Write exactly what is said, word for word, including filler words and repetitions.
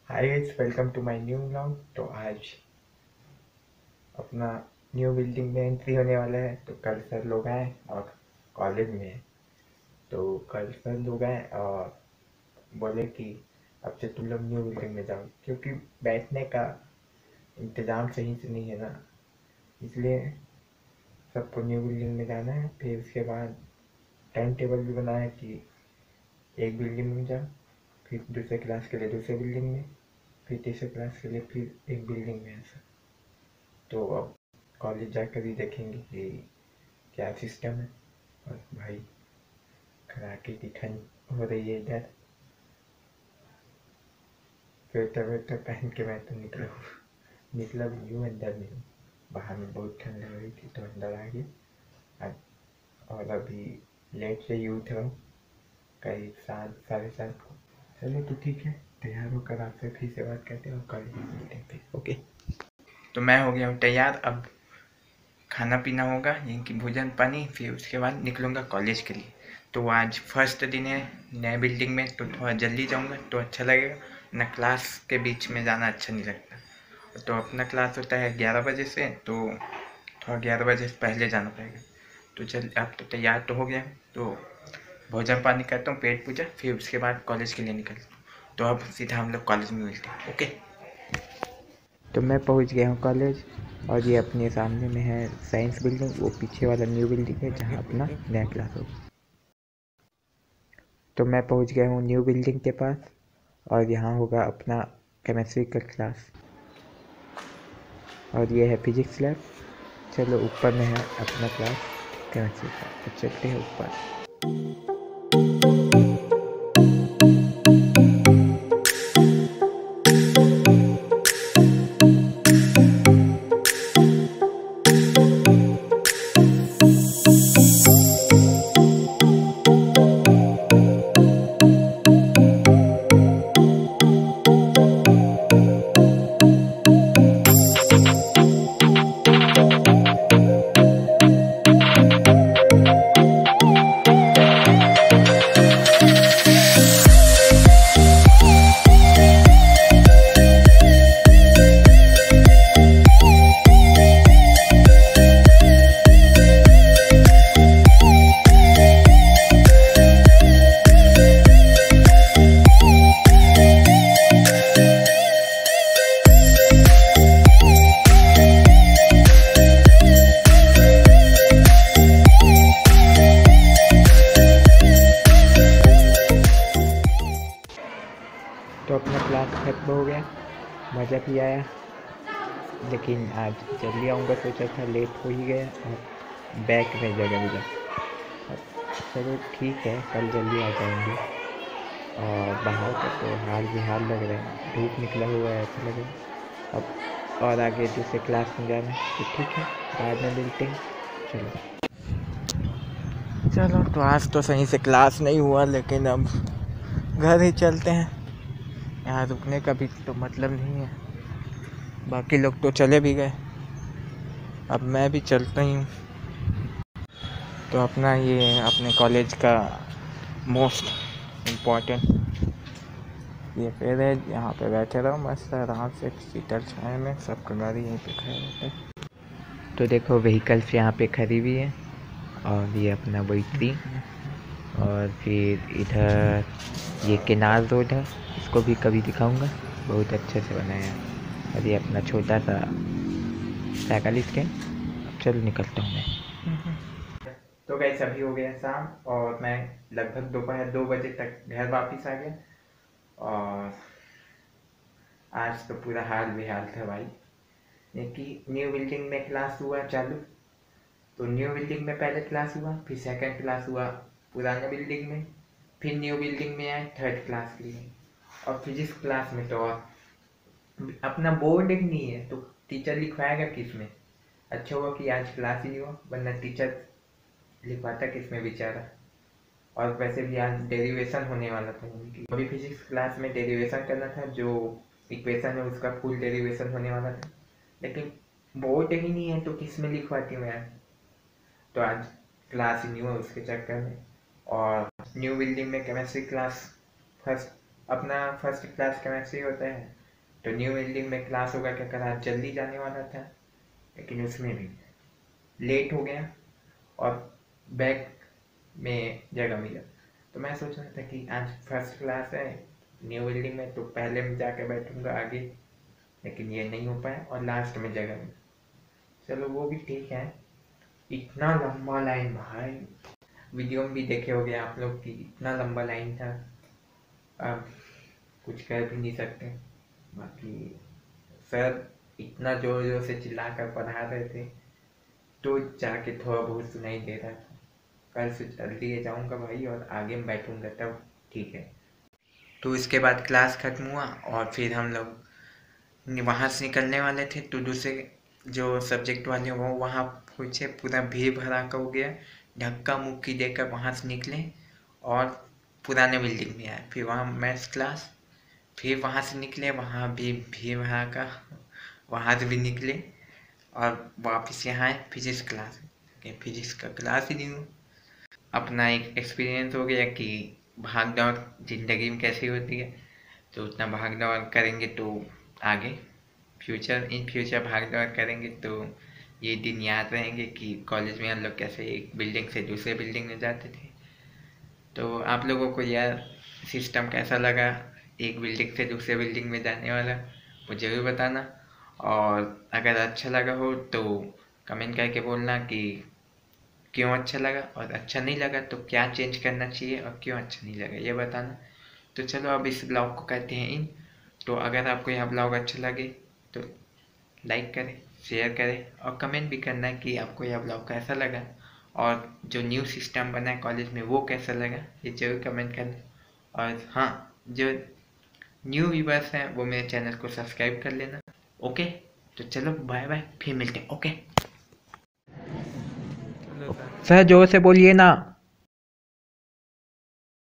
Hi guys, welcome to my new vlog. तो आज अपना न्यू बिल्डिंग में एंट्री होने वाला है। तो कल सर लोग आए और कॉलेज में है। तो कल सर लोग आए और बोले कि अब से तुम लोग न्यू बिल्डिंग में जाओ, क्योंकि बैठने का इंतज़ाम सही से नहीं है ना, इसलिए सबको न्यू बिल्डिंग में जाना है। फिर उसके बाद टाइम टेबल भी बनाया कि एक बिल्डिंग में जाओ, फिर दूसरे क्लास के लिए दूसरे बिल्डिंग में, फिर तीसरे क्लास के लिए फिर एक बिल्डिंग में, ऐसा। तो अब कॉलेज जाकर ही देखेंगे कि क्या सिस्टम है। और भाई, कड़ाके की ठंड हो रही है इधर। स्वेटर वेटर पहन के मैं तो निकला हूँ, निकला भी यूँ, अंदर नहीं हूँ। बाहर में बहुत ठंड लग रही थी तो अंदर आ गया। और अभी लेट से ही उठ रहा हूँ, करीब सात साढ़े सात को। चलो तो ठीक है, तैयार होकर आपसे फिर से बात करते हैं और कॉलेज में मिलते हैं फिर। ओके। तो मैं हो गया हूँ तैयार। अब खाना पीना होगा, यानी कि भोजन पानी, फिर उसके बाद निकलूँगा कॉलेज के लिए। तो आज फर्स्ट दिन है नए बिल्डिंग में, तो थोड़ा जल्दी जाऊँगा तो अच्छा लगेगा ना। क्लास के बीच में जाना अच्छा नहीं लगता। तो अपना क्लास होता है ग्यारह बजे से, तो थोड़ा ग्यारह बजे से पहले जाना पड़ेगा। तो चल, अब तो तैयार तो हो गया, तो भोजन पानी करता हूँ, पेट पूजा, फिर उसके बाद कॉलेज के लिए निकलता हूँ। तो अब सीधा हम लोग कॉलेज में मिलते हैं। ओके। तो मैं पहुंच गया हूं कॉलेज, और ये अपने सामने में है साइंस बिल्डिंग। वो पीछे वाला न्यू बिल्डिंग है जहां अपना नया क्लास होगा। तो मैं पहुंच गया हूं न्यू बिल्डिंग के पास, और यहाँ होगा अपना केमिस्ट्री का क्लास, और ये है फिजिक्स लैब। चलो, ऊपर में है अपना क्लास केमिस्ट्री का, तो चलते हैं ऊपर। तो अपना क्लास खत्म हो गया, मज़ा भी आया, लेकिन आज जल्दी आऊँगा सोचा था, लेट हो ही गया और बैक में जगह मिला। चलो ठीक है, कल जल्दी आ जाएंगे। और बाहर का तो हाल बेहाल लग रहा है, धूप निकला हुआ है, ऐसा लग रहा है। अब और आगे दूसरे क्लास में जाना है, तो ठीक है, बाद में मिलते हैं। चलो चलो, तो आज तो सही से क्लास नहीं हुआ, लेकिन अब घर ही चलते हैं। यहाँ रुकने का भी तो मतलब नहीं है, बाकी लोग तो चले भी गए, अब मैं भी चलता ही हूँ। तो अपना ये अपने कॉलेज का मोस्ट इम्पॉर्टेंट ये पेड़ है, यहाँ पे बैठे रहो मस्त आराम से शीतल छाया में। सबका गाड़ी यहीं पे खड़ा रहता है। तो देखो, व्हीकल्स यहाँ पे खड़ी हुई है, और ये अपना वही ट्री, और फिर इधर ये केनाल रोड है, इसको भी कभी दिखाऊंगा, बहुत अच्छे से बनाया है। और ये अपना छोटा सा साइकिल स्टैंड। चलो निकलता हूँ मैं। तो गाइस, अभी हो गया शाम, और मैं लगभग दोपहर दो बजे तक घर वापस आ गया। और आज तो पूरा हाल बेहाल था भाई, ये कि न्यू बिल्डिंग में क्लास हुआ चालू। तो न्यू बिल्डिंग में पहले क्लास हुआ, फिर सेकंड क्लास हुआ पुराने बिल्डिंग में, फिर न्यू बिल्डिंग में आए थर्ड क्लास के लिए। और फिजिक्स क्लास में तो और अपना बोर्ड एक नहीं है, तो टीचर लिखवाएगा किस में। अच्छा हुआ कि आज क्लास ही नहीं हुआ, वरना टीचर लिखवाता किस में बेचारा। और वैसे भी आज डेरिवेशन होने वाला था, उनकी अभी फिजिक्स क्लास में डेरिवेशन करना था, जो इक्वेशन है उसका फुल डेरिवेशन होने वाला था, लेकिन बोर्ड ही नहीं है तो किस में लिखवाती हूँ यार। तो आज क्लास ही नहीं हुआ उसके चक्कर में। और न्यू बिल्डिंग में केमिस्ट्री क्लास फर्स्ट अपना फर्स्ट क्लास केमिस्ट्री होता है, तो न्यू बिल्डिंग में क्लास होगा क्या करा, जल्दी जाने वाला था लेकिन उसमें भी लेट हो गया और बैक में जगह मिला। तो मैं सोच रहा था कि आज फर्स्ट क्लास है न्यू बिल्डिंग में, तो पहले में जाके बैठूंगा आगे, लेकिन ये नहीं हो पाया और लास्ट में जगह मिली। चलो वो भी ठीक है। इतना लंबा लाइन भाई, वीडियो में भी देखे होगे आप लोग कि इतना लंबा लाइन था, अब कुछ कर भी नहीं सकते। बाकी सर इतना जोर जोर से चिल्ला कर पढ़ा रहे थे तो जाके थोड़ा बहुत सुनाई दे रहा था। कल से जल्दी जाऊंगा भाई और आगे में बैठूंगा तब ठीक है। तो इसके बाद क्लास खत्म हुआ और फिर हम लोग वहाँ से निकलने वाले थे, तो दूसरे जो सब्जेक्ट वाले वो वहाँ पूछे, पूरा भीड़ भड़ाका हो गया, धक्का मुक्की देकर वहाँ से निकले और पुराने बिल्डिंग में आए। फिर वहाँ मैथ्स क्लास, फिर वहाँ से निकले, वहाँ भी भीड़ भड़ाका, वहाँ से भी निकले और वापस यहाँ आए फिजिक्स क्लास। फिजिक्स का क्लास ही नहीं हुआ। अपना एक एक्सपीरियंस हो गया कि भाग दौड़ जिंदगी में कैसी होती है, तो उतना भाग दौड़ करेंगे तो आगे फ्यूचर इन फ्यूचर भाग दौड़ करेंगे तो ये दिन याद रहेंगे कि कॉलेज में हम लोग कैसे एक बिल्डिंग से दूसरे बिल्डिंग में जाते थे। तो आप लोगों को यह सिस्टम कैसा लगा, एक बिल्डिंग से दूसरे बिल्डिंग में जाने वाला, वो ज़रूर बताना। और अगर अच्छा लगा हो तो कमेंट करके बोलना कि क्यों अच्छा लगा, और अच्छा नहीं लगा तो क्या चेंज करना चाहिए, और क्यों अच्छा नहीं लगा ये बताना। तो चलो अब इस ब्लॉग को करते हैं इन। तो अगर आपको यह ब्लॉग अच्छा लगे तो लाइक करें, शेयर करें और कमेंट भी करना कि आपको यह ब्लॉग कैसा लगा, और जो न्यू सिस्टम बना है कॉलेज में वो कैसा लगा, ये जरूर कमेंट करना। और हाँ, जो न्यू व्यूवर्स हैं वो मेरे चैनल को सब्सक्राइब कर लेना। ओके, तो चलो बाय बाय, फिर मिलते हैं। ओके सर, जोर से बोलिए ना।